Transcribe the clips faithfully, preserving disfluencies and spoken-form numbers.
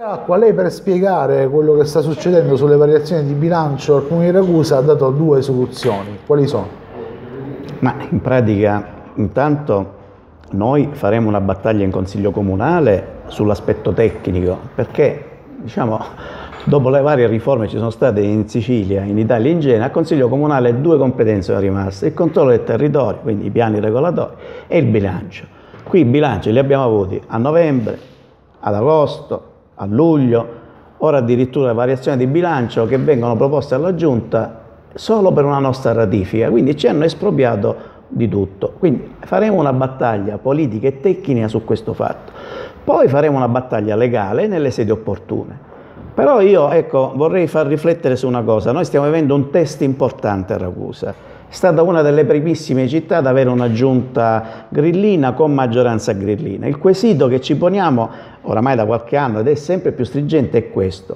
Acqua, lei per spiegare quello che sta succedendo sulle variazioni di bilancio al Comune di Ragusa ha dato due soluzioni. Quali sono? Ma in pratica, intanto noi faremo una battaglia in Consiglio Comunale sull'aspetto tecnico, perché diciamo, dopo le varie riforme ci sono state in Sicilia, in Italia e in genere, al Consiglio Comunale due competenze sono rimaste: il controllo del territorio, quindi i piani regolatori, e il bilancio. Qui i bilanci li abbiamo avuti a novembre, ad agosto, a luglio, ora addirittura variazioni di bilancio che vengono proposte alla Giunta solo per una nostra ratifica, quindi ci hanno espropriato di tutto. Quindi faremo una battaglia politica e tecnica su questo fatto, poi faremo una battaglia legale nelle sedi opportune. Però io ecco, vorrei far riflettere su una cosa: noi stiamo vivendo un test importante a Ragusa. È stata una delle primissime città ad avere una giunta grillina con maggioranza grillina. Il quesito che ci poniamo oramai da qualche anno, ed è sempre più stringente, è questo: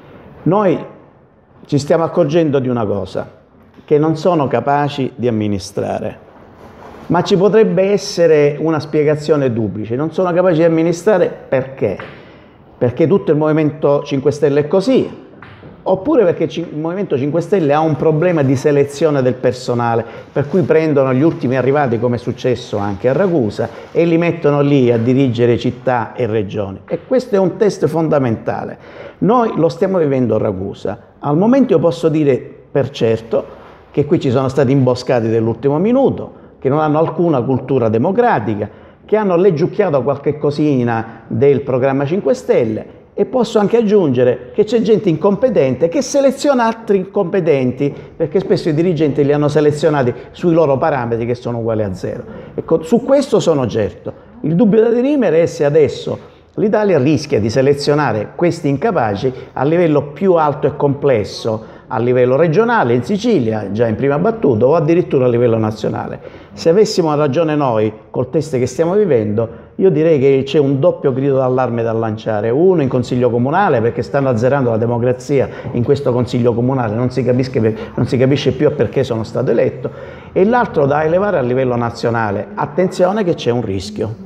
noi ci stiamo accorgendo di una cosa, che non sono capaci di amministrare, ma ci potrebbe essere una spiegazione duplice: non sono capaci di amministrare perché? Perché tutto il Movimento cinque Stelle è così, oppure perché il Movimento cinque Stelle ha un problema di selezione del personale, per cui prendono gli ultimi arrivati, come è successo anche a Ragusa, e li mettono lì a dirigere città e regioni. E questo è un test fondamentale. Noi lo stiamo vivendo a Ragusa. Al momento io posso dire per certo che qui ci sono stati imboscati dell'ultimo minuto, che non hanno alcuna cultura democratica, che hanno leggiucchiato qualche cosina del programma cinque Stelle. E posso anche aggiungere che c'è gente incompetente che seleziona altri incompetenti, perché spesso i dirigenti li hanno selezionati sui loro parametri che sono uguali a zero. Ecco, su questo sono certo. Il dubbio da dirimere è se adesso l'Italia rischia di selezionare questi incapaci a livello più alto e complesso, a livello regionale in Sicilia, già in prima battuta, o addirittura a livello nazionale. Se avessimo ragione noi col test che stiamo vivendo, io direi che c'è un doppio grido d'allarme da lanciare: uno in Consiglio Comunale, perché stanno azzerando la democrazia in questo Consiglio Comunale, non si capisce, non si capisce più a perché sono stato eletto, e l'altro da elevare a livello nazionale: attenzione che c'è un rischio.